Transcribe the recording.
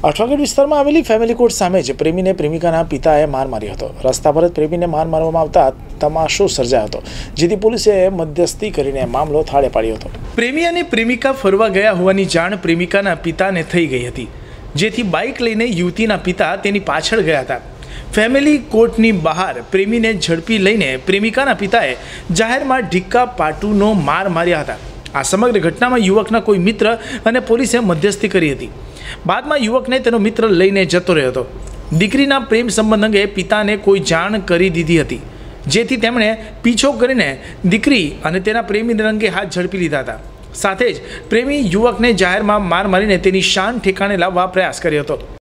અઠવાગઢ વિસ્તારમાં આવેલી family court સામે જ પ્રેમીને પ્રેમિકાના પિતાએ માર માર્યો હતો। રસ્તા પર જ પ્રેમીને માર મારવામાં આવતા તમાશો સર્જાયો હતો, જેથી પોલીસે મધ્યસ્થી કરીને મામલો થાળે પાડ્યો હતો। પ્રેમી અને પ્રેમિકા ફરવા ગયા હોવાની જાણ પ્રેમિકાના પિતાને થઈ ગઈ હતી, જેથી બાઇક લઈને યુવતીના પિતા તેની પાછળ ગયા હતા। ફેમિલી કોર્ટની બહાર પ્રેમીને ઝડપી લઈને પ્રેમિકાના પિતાએ જાહેરમાં ઢીક્કા પાટુનો માર માર્યા હતા। આ સમગ્ર ઘટનામાં યુવકના કોઈ મિત્ર અને પોલીસે મધ્યસ્થી કરી હતી। બાદમાં યુવકને તેનો મિત્ર લઈને જતો રહ્યો હતો। દીકરીના પ્રેમ સંબંધ અંગે પિતાને કોઈ જાણ કરી દીધી હતી, જેથી તેમણે પીછો કરીને દીકરી અને તેના પ્રેમી રંગે હાથ ઝડપી લીધા હતા। સાથે જ પ્રેમી યુવકને જાહેરમાં માર મારીને તેની શાન ઠેકાણે લાવવા પ્રયાસ કર્યો હતો।